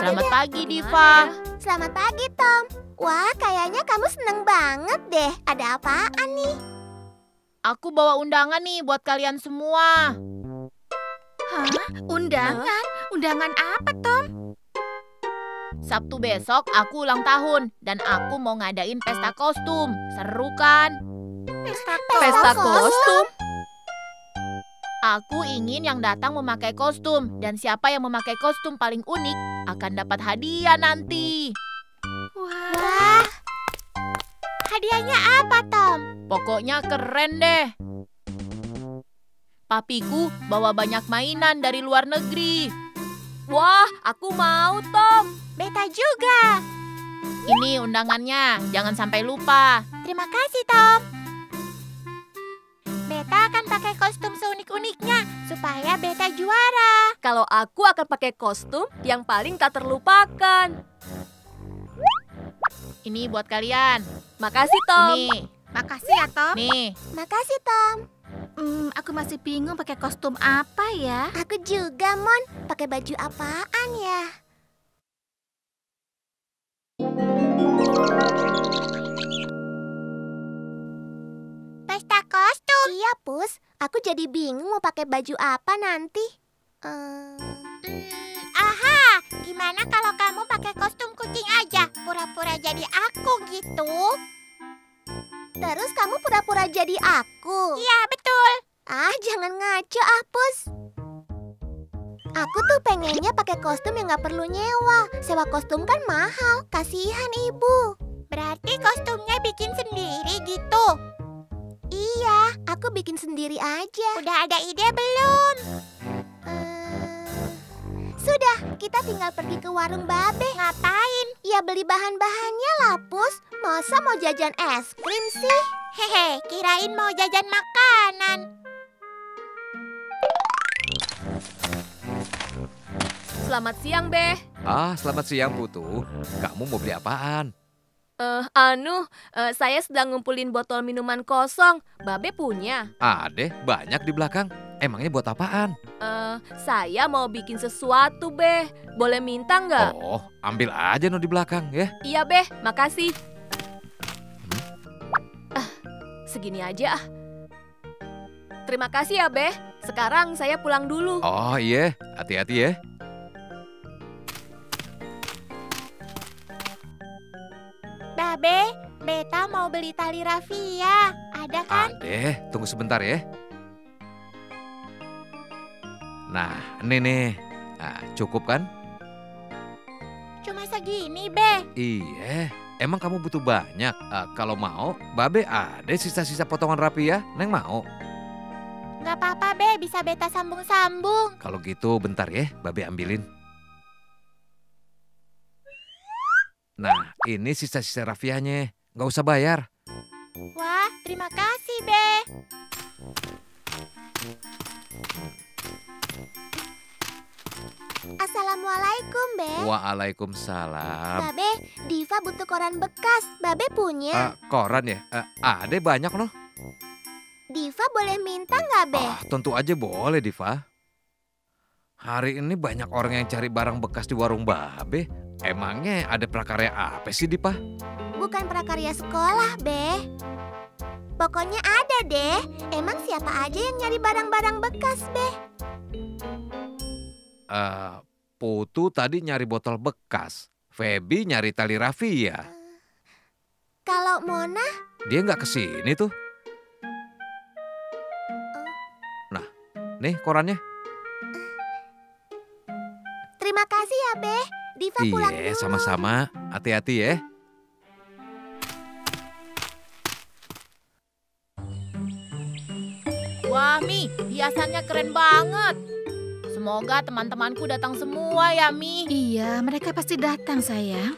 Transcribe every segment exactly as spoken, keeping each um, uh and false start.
Selamat deh. pagi, Diva. Selamat pagi, Tom. Wah, kayaknya kamu seneng banget deh. Ada apaan nih? Aku bawa undangan nih buat kalian semua. Hah? Undangan? Undangan apa, Tom? Sabtu besok aku ulang tahun dan aku mau ngadain pesta kostum. Seru kan? Pesta Pesta kostum? Aku ingin yang datang memakai kostum dan siapa yang memakai kostum paling unik akan dapat hadiah nanti. Wah, Wah, hadiahnya apa, Tom? Pokoknya keren deh. Papiku bawa banyak mainan dari luar negeri. wah, aku mau, Tom. Beta juga. Ini undangannya, jangan sampai lupa. Terima kasih, Tom. Beta akan pakai kostum seunik-uniknya supaya Beta juara. Kalau aku akan pakai kostum yang paling tak terlupakan. Ini buat kalian. Makasih, Tom. Ini, Makasih ya, Tom. nih. Makasih, Tom. Hmm, aku masih bingung pakai kostum apa ya. Aku juga, Mon. Pakai baju apaan ya? Pesta kostum? Iya, Pus. Aku jadi bingung mau pakai baju apa nanti. Hmm, aha, gimana kalau kamu pakai kostum kucing aja? Pura-pura jadi aku gitu. Terus kamu pura-pura jadi aku? Iya, betul. Ah, jangan ngaco ah, Pus. Aku tuh pengennya pakai kostum yang gak perlu nyewa. Sewa kostum kan mahal. Kasihan ibu. Berarti kostumnya bikin sendiri gitu? Iya, aku bikin sendiri aja. Udah ada ide belum? Eh, sudah, kita tinggal pergi ke warung Babe. Ngapain? Ya beli bahan-bahannya lah, Pus. Masa mau jajan es krim sih? Hehe, kirain mau jajan makanan. Selamat siang, Beh. Ah, selamat siang Putu. Kamu mau beli apaan? Eh, anu, eh, saya sedang ngumpulin botol minuman kosong. Babe punya. Ada, banyak di belakang. Emangnya buat apaan? Eh, saya mau bikin sesuatu, Beh. Boleh minta nggak? Oh, ambil aja no di belakang ya. Iya, Beh. Makasih. Ah, segini aja ah. Terima kasih ya, Beh. Sekarang saya pulang dulu. Oh iya, hati-hati ya. Babe, Beta mau beli tali rafia. Ada kan? Ada, tunggu sebentar ya. Nah, ini nih. Nah, cukup kan? Cuma segini, Be. Iya, emang kamu butuh banyak. Ah, kalau mau, Babe ada sisa-sisa potongan rapi ya. Neng mau? Gak apa-apa, Be. Bisa Beta sambung-sambung. Kalau gitu bentar ya, Babe ambilin. Nah, ini sisa-sisa rafianya. Nggak usah bayar. Wah, terima kasih, Be. Assalamualaikum, Be. Waalaikumsalam. Babe, Diva butuh koran bekas. Babe punya. Ah, koran ya? Ah, ada banyak loh. Diva boleh minta nggak, Be? Ah, tentu aja boleh, Diva. Hari ini banyak orang yang cari barang bekas di warung Babe. Emangnya ada prakarya apa sih, Diva? Bukan prakarya sekolah, Be. Pokoknya ada deh. Emang siapa aja yang nyari barang-barang bekas, Be? Eh, Putu tadi nyari botol bekas. Feby nyari tali rafia. Kalau Mona, Dia nggak kesini tuh. Nah, nih korannya. terima kasih ya, Be. Diva pulang Iya, dulu. sama-sama. Hati-hati ya. Wah, Mi, hiasannya keren banget. Semoga teman-temanku datang semua ya, Mi. Iya, mereka pasti datang, sayang.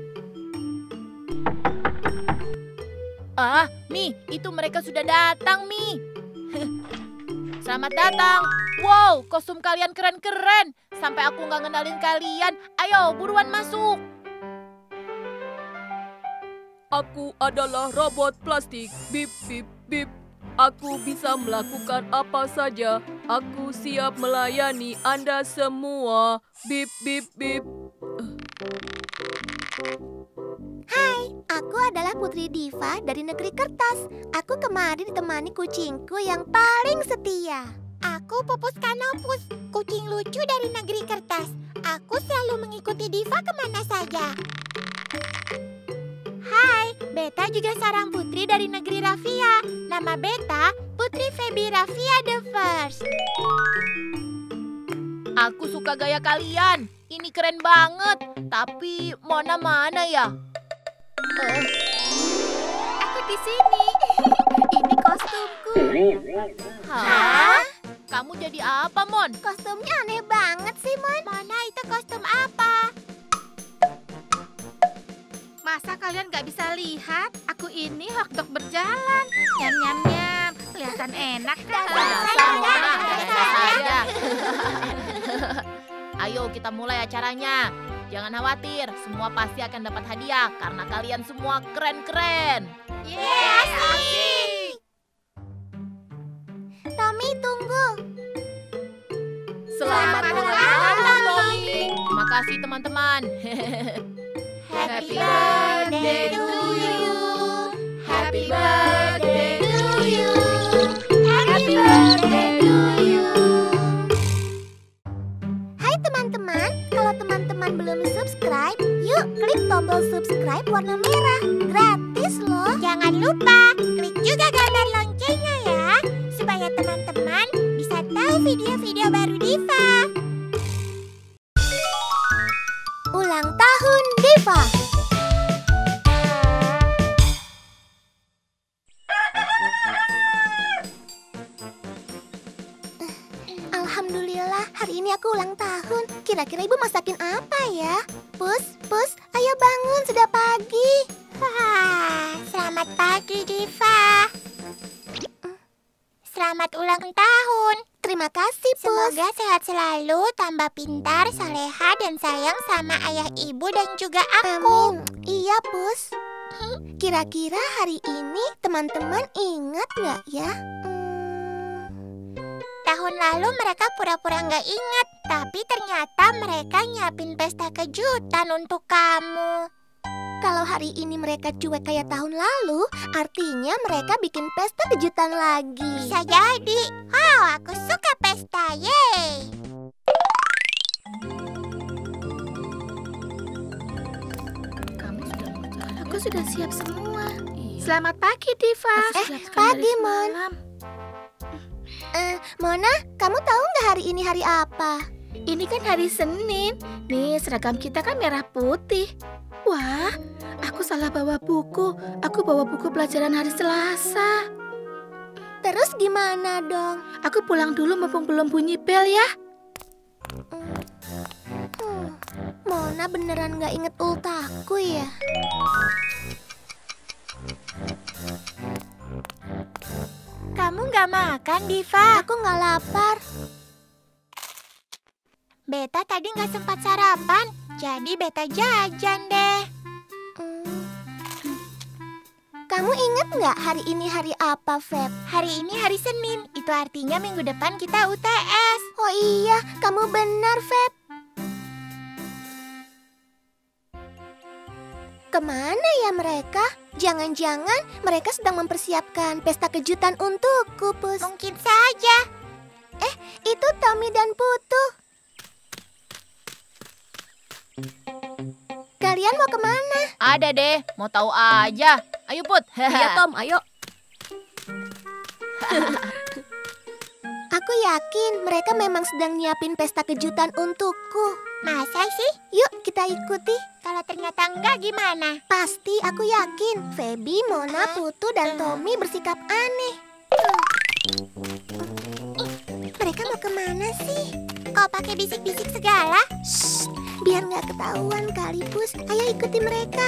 Ah, Mi, itu mereka sudah datang, Mi. Selamat datang. Wow, kostum kalian keren-keren. Sampai aku nggak ngenalin kalian. Ayo, buruan masuk. Aku adalah robot plastik. Bip, bip, bip. Aku bisa melakukan apa saja. Aku siap melayani Anda semua. Bip, bip, bip. Hai, aku adalah Putri Diva dari negeri kertas. Aku kemarin ditemani kucingku yang paling setia. Aku Pupus Kanopus, kucing lucu dari negeri kertas. Aku selalu mengikuti Diva kemana saja. Hai, Beta juga seorang putri dari negeri Raffia. Nama Beta, Putri Feby Raffia the First. Aku suka gaya kalian. Ini keren banget. Tapi Mona mana ya? Oh, Aku di sini. Ini kostumku. hah? Kamu jadi apa, Mon? Kostumnya aneh banget sih, Mon. Mana itu kostum apa? Masa kalian gak bisa lihat? Aku ini hotdog berjalan. Nyam nyam nyam. Kelihatan enak kan? Dasar Mona, dasar saja. Ayo kita mulai acaranya. Jangan khawatir, semua pasti akan dapat hadiah karena kalian semua keren-keren. Yeay, Tommy, tunggu. Selamat Selamat ulang ulang tahun, tahun, Tommy. Terima kasih teman-teman. Happy birthday to you. Happy birthday to you. Happy birthday to you. Hai teman-teman, kalau teman-teman belum subscribe, yuk klik tombol subscribe warna merah. Gratis loh. Jangan lupa klik juga gambar loncengnya ya, supaya teman-teman bisa tahu video-video baru Diva. Ulang tahun Diva. Alhamdulillah, hari ini aku ulang tahun. Kira-kira ibu masakin apa ya? Pus, Pus, ayo bangun, sudah pagi. Wah, selamat pagi Diva. Selamat ulang tahun. Terima kasih, Pus. Semoga sehat selalu, tambah pintar, soleha, dan sayang sama ayah ibu dan juga aku. Amin. Iya, Pus. Kira-kira hari ini teman-teman ingat nggak ya? Hmm, Tahun lalu mereka pura-pura nggak ingat, tapi ternyata mereka nyiapin pesta kejutan untuk kamu. Kalau hari ini mereka cuek kayak tahun lalu, artinya mereka bikin pesta kejutan lagi. Bisa jadi. Oh, aku suka pesta, yeay. Aku sudah siap semua. Selamat pagi, Diva. Eh, pagi, Mon. Eh, Mona, kamu tahu nggak hari ini hari apa? Ini kan hari Senin. Nih, seragam kita kan merah putih. Wah, aku salah bawa buku. Aku bawa buku pelajaran hari Selasa. Terus gimana dong? Aku pulang dulu mumpung belum bunyi bel ya. Hmm, Mona beneran nggak inget ultaku ya? Kamu nggak makan, Diva? Aku nggak lapar. Beta tadi nggak sempat sarapan, jadi Beta jajan deh. Hmm. Kamu inget nggak hari ini hari apa, Feb? Hari ini hari Senin, itu artinya minggu depan kita U T S. Oh iya, kamu benar, Feb. Kemana ya mereka? Jangan-jangan mereka sedang mempersiapkan pesta kejutan untukku, Pus. Mungkin saja. Eh, itu Tommy dan Putu. Kalian mau kemana? Ada deh, mau tahu aja. Ayo Put. Iya, Tom, ayo. Aku yakin mereka memang sedang nyiapin pesta kejutan untukku. Masa sih? Yuk kita ikuti. Kalau ternyata enggak gimana? Pasti aku yakin Feby, Mona, Putu, dan Tommy bersikap aneh. Mereka mau kemana sih? Kok pakai bisik-bisik segala? Shh, biar nggak ketahuan kali, Pus. Ayo ikuti mereka.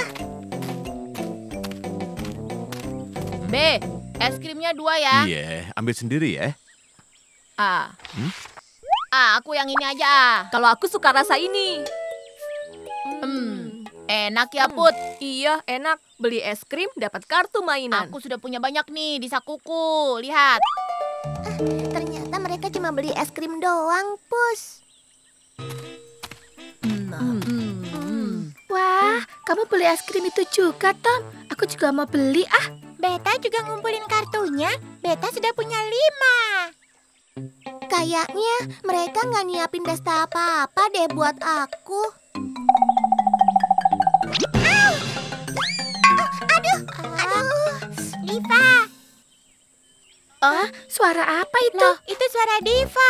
B, es krimnya dua ya. Iya, ambil sendiri ya. Ah. Hmm? Ah, aku yang ini aja. ah. Kalau aku suka rasa ini. Hmm, enak ya Put. Iya, enak. Beli es krim dapat kartu mainan. Aku sudah punya banyak nih di sakuku. Lihat. Ternyata mereka cuma beli es krim doang, Pus. Hmm. Hmm. kamu beli es krim itu juga, Tom. Aku juga mau beli, ah. Beta juga ngumpulin kartunya. Beta sudah punya lima. Kayaknya mereka nggak nyiapin pesta apa-apa deh buat aku. Au! Ah, aduh, aduh. Diva. Oh, suara apa itu? Loh, itu suara Diva.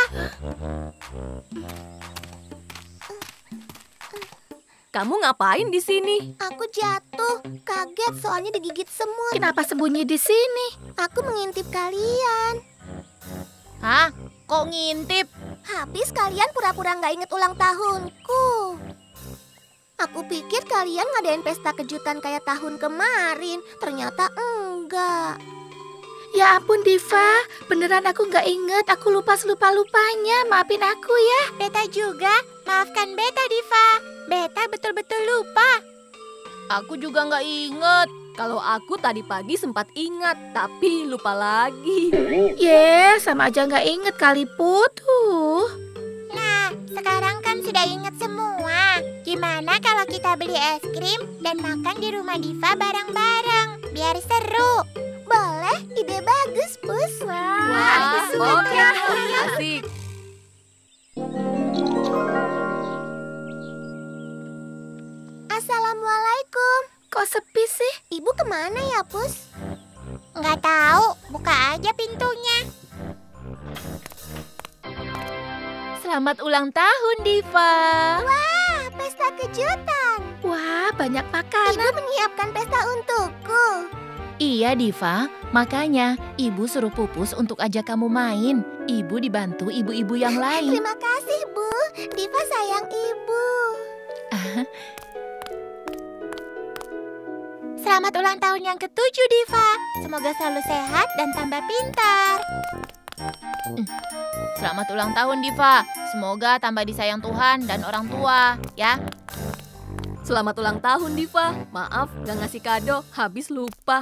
Kamu ngapain di sini? Aku jatuh, kaget soalnya digigit semut. Kenapa sembunyi di sini? Aku mengintip kalian. Hah? Kok ngintip? Habis kalian pura-pura nggak inget ulang tahunku. Aku pikir kalian ngadain pesta kejutan kayak tahun kemarin. Ternyata enggak. Ya ampun, Diva. Beneran aku nggak inget. Aku lupa selupa-lupanya. Maafin aku ya. Beta juga. Maafkan Beta, Diva. Beta betul-betul lupa. Aku juga nggak inget. Kalau aku tadi pagi sempat ingat, tapi lupa lagi. Ye, sama aja nggak inget kali, Put. Tuh. Nah, sekarang kan sudah ingat semua. Gimana kalau kita beli es krim dan makan di rumah Diva bareng-bareng? Biar seru. Boleh, ide bagus, Pus. Wah, aku suka. Oke, asik. Assalamualaikum. Kok sepi sih? Ibu kemana ya, Pus? Nggak tahu, buka aja pintunya. Selamat ulang tahun, Diva. Wah, pesta kejutan. Wah, banyak makanan. Ibu menyiapkan pesta untukku. Iya, Diva. Makanya ibu suruh Pupus untuk ajak kamu main. Ibu dibantu ibu-ibu yang lain. Terima kasih, Bu. Diva sayang ibu. Selamat ulang tahun yang ketujuh, Diva. Semoga selalu sehat dan tambah pintar. Selamat ulang tahun, Diva. Semoga tambah disayang Tuhan dan orang tua, ya. Selamat ulang tahun, Diva. Maaf, gak ngasih kado, habis lupa.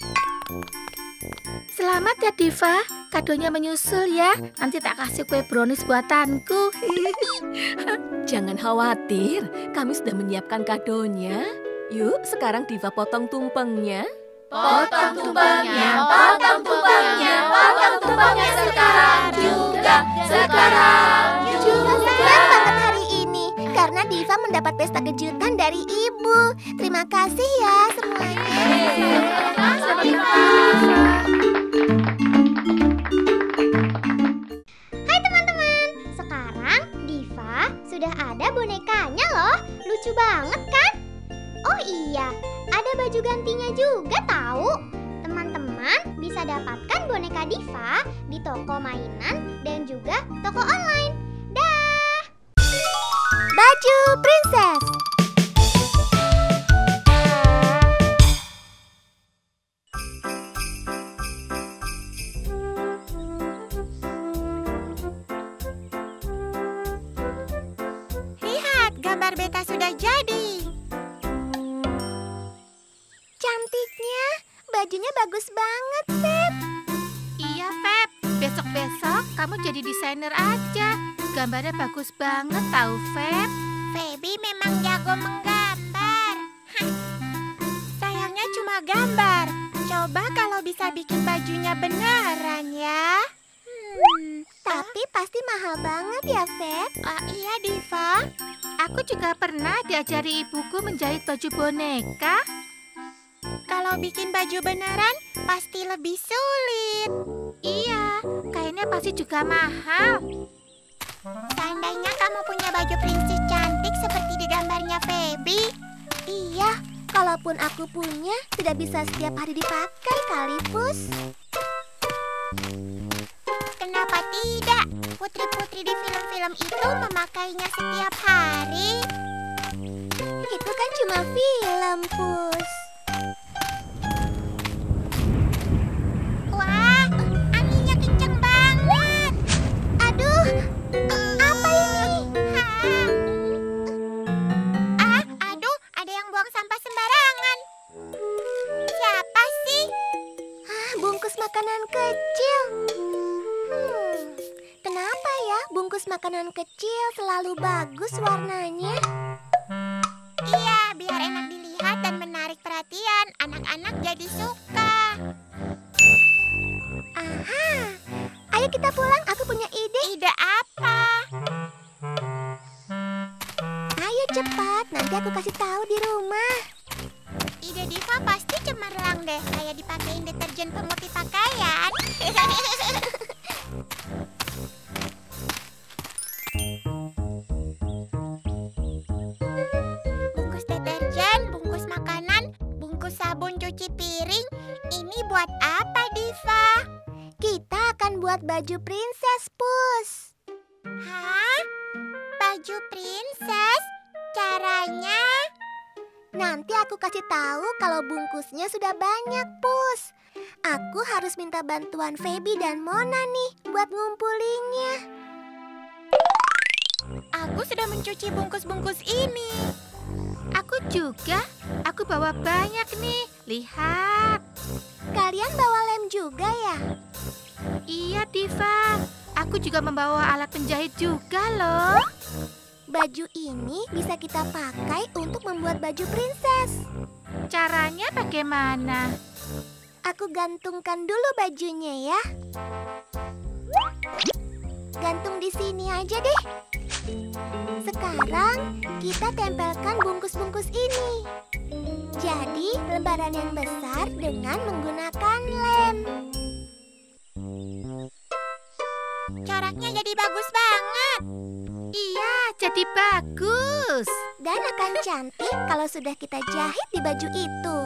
Selamat ya, Diva. Kadonya menyusul ya. Nanti tak kasih kue brownies buatanku. Jangan khawatir, kami sudah menyiapkan kadonya. Yuk, sekarang Diva potong tumpengnya. Potong tumpengnya, potong tumpengnya, potong tumpengnya sekarang juga, sekarang Juga senang banget hari ini karena Diva mendapat pesta kejutan dari ibu. Terima kasih ya semuanya. Hai teman-teman, sekarang Diva sudah ada bonekanya loh. Lucu banget kan? Oh iya, ada baju gantinya juga tahu. Teman-teman bisa dapatkan boneka Diva di toko mainan dan juga toko online. Dah. Baju princess. Lihat, gambar Beta sudah jadi. Cantiknya, bajunya bagus banget, Feb. Iya, Feb. Besok-besok kamu jadi desainer aja. Gambarnya bagus banget tahu, Feb. Feby memang jago menggambar. Hah. Sayangnya cuma gambar. Coba kalau bisa bikin bajunya beneran ya. Hmm, tapi pasti mahal banget ya, Feb. Oh iya, Diva. Aku juga pernah diajari ibuku menjahit baju boneka. Kalau bikin baju beneran pasti lebih sulit. Iya, kayaknya pasti juga mahal. Seandainya kamu punya baju princess cantik seperti di gambarnya Feby. Iya, kalaupun aku punya, tidak bisa setiap hari dipakai kali, Pus. Kenapa tidak? Putri-putri di film-film itu memakainya setiap hari. Itu kan cuma film, Pus. Wah, anginnya kenceng banget. Aduh, apa ini? Ah, aduh, ada yang buang sampah sembarangan. Siapa sih? Ah, bungkus makanan kecil. Hmm, kenapa ya bungkus makanan kecil selalu bagus warnanya? Iya, biar enak dilihat terlihat dan menarik perhatian. Anak-anak jadi suka. Aha, ayo kita pulang. Aku punya ide. Ide apa? Ayo cepat, nanti aku kasih tahu di rumah. Ide Diva pasti cemerlang deh. Kayak dipakein deterjen pemutih pakaian. Bungkus deterjen, bungkus makanan, bungkus sabun cuci piring. Ini buat apa, Diva? Kita akan buat baju princess, Pus. Hah? Baju princess? Caranya? Nanti aku kasih tahu kalau bungkusnya sudah banyak, Pus. Aku harus minta bantuan Feby dan Mona nih buat ngumpulinnya. Aku sudah mencuci bungkus-bungkus ini. Aku juga. Aku bawa banyak nih. Lihat. Kalian bawa lem juga ya? Iya, Diva. Aku juga membawa alat penjahit juga loh. Baju ini bisa kita pakai untuk membuat baju princess. Caranya bagaimana? Aku gantungkan dulu bajunya ya. Gantung di sini aja deh. Sekarang kita tempelkan bungkus-bungkus ini. Jadi lembaran yang besar dengan menggunakan lem. Coraknya jadi bagus banget. Iya, jadi bagus. Dan akan cantik kalau sudah kita jahit di baju itu.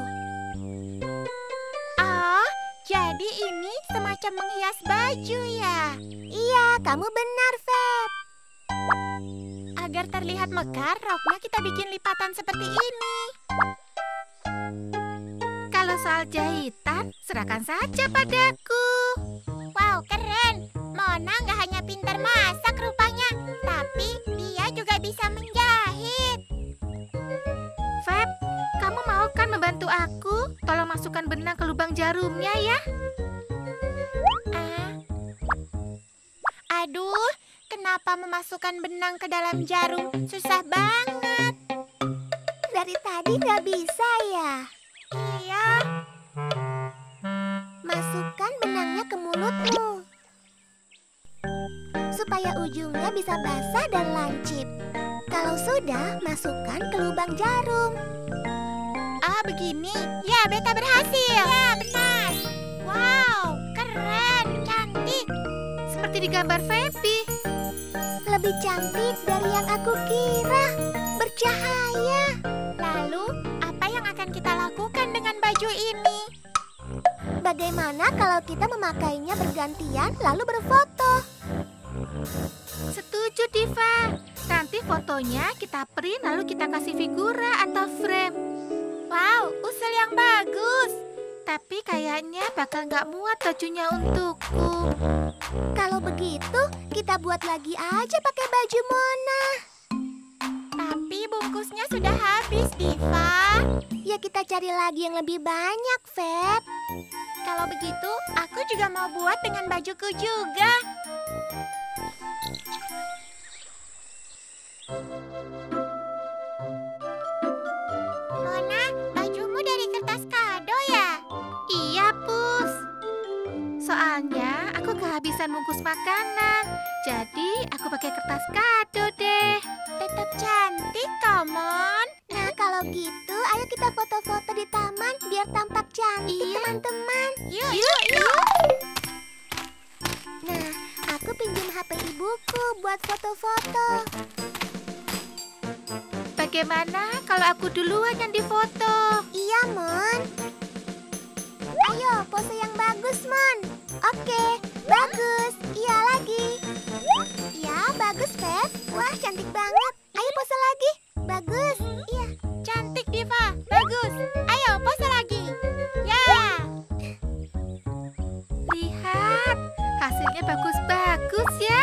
Oh, jadi ini semacam menghias baju ya? Iya, kamu benar, Feb. Agar terlihat mekar, roknya kita bikin lipatan seperti ini. Kalau soal jahitan, serahkan saja padaku. Wow, keren. Mona nggak hanya pintar masak rupanya, tapi dia juga bisa menjahit. Feb, kamu mau kan membantu aku? Tolong masukkan benang ke lubang jarumnya ya. Ah. Aduh, kenapa memasukkan benang ke dalam jarum? Susah banget. Dari tadi nggak bisa ya? Iya. Masukkan benangnya ke mulutmu. Supaya ujungnya bisa basah dan lancip. Kalau sudah, masukkan ke lubang jarum. Ah, begini. Ya, beta berhasil. Ya, benar. Wow, keren, cantik. Seperti di gambar Feby. Lebih cantik dari yang aku kira. Bercahaya. Lalu, apa yang akan kita lakukan dengan baju ini? Bagaimana kalau kita memakainya bergantian lalu berfoto? Setuju, Diva. Nanti fotonya kita print lalu kita kasih figura atau frame. Wow, usul yang bagus. Tapi kayaknya bakal nggak muat bajunya untukku. Kalau begitu, kita buat lagi aja pakai baju Mona. Tapi bungkusnya sudah habis, Diva. Ya kita cari lagi yang lebih banyak, Feb. Kalau begitu, aku juga mau buat dengan bajuku juga. Mona, bajumu dari kertas kado ya? Iya, Pus. Soalnya aku kehabisan bungkus makanan. Jadi aku pakai kertas kado deh. Tetap cantik, Mon. Nah, kalau gitu, ayo kita foto-foto di taman biar tampak cantik, Iya. teman-teman. Yuk, yuk, yuk. Nah, aku pinjam H P ibuku buat foto-foto. Bagaimana kalau aku duluan yang difoto? Iya, Mon. Ayo, pose yang bagus, Mon. Oke, bagus. Iya lagi. Iya, bagus, Feb. Wah, cantik banget. Ayo pose lagi. Bagus. Iya. Cantik, Diva. Bagus. Ayo, pose lagi. Ya. Lihat, hasilnya bagus-bagus ya.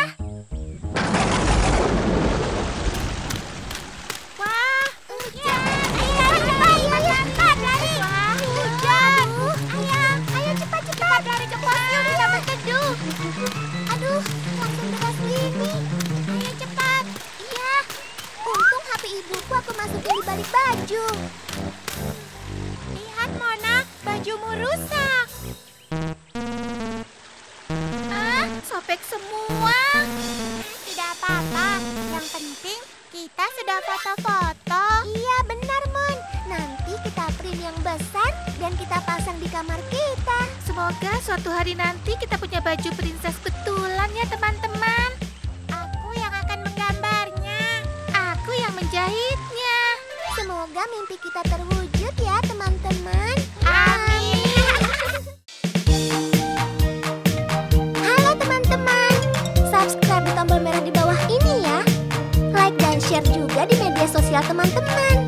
Wah, hujan. Ayo, cepat, cepat, cepat, lari. Wah, hujan. Ayo, ayo cepat, cepat. Lari ke pos yuk, kita berteduh. Aduh, langsung deras gini. Ayo cepat. Iya. Untung H P ibuku aku masukin di balik baju. bajumu rusak. Ah, sobek semua. Tidak apa-apa, yang penting kita sudah foto-foto. Iya benar, Mon. Nanti kita print yang besar dan kita pasang di kamar kita. Semoga suatu hari nanti kita punya baju princess betulan ya teman-teman. Aku yang akan menggambarnya. Aku yang menjahitnya. Semoga mimpi kita terwujud ya teman-teman. Amin. Halo teman-teman, subscribe di tombol merah di bawah ini ya. Like dan share juga di media sosial teman-teman.